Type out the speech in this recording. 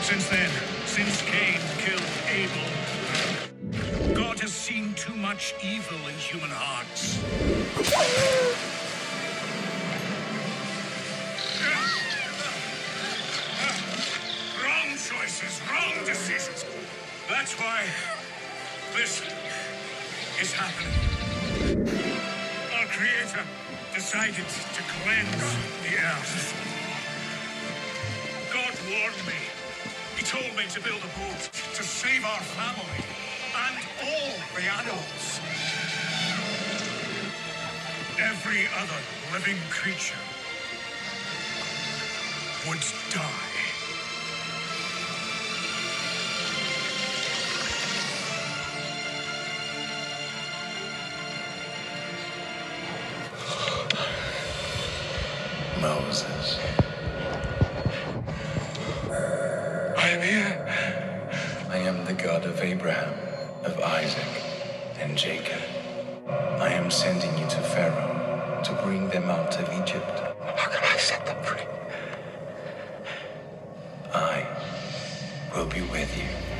Since then, since Cain killed Abel, God has seen too much evil in human hearts. Wrong choices, wrong decisions. That's why this is happening. Our Creator decided to cleanse the earth. God warned me. He told me to build a boat to save our family and all the animals. Every other living creature would die. Moses. I am here. I am the God of Abraham, of Isaac, and Jacob. I am sending you to Pharaoh to bring them out of Egypt. How can I set them free? I will be with you.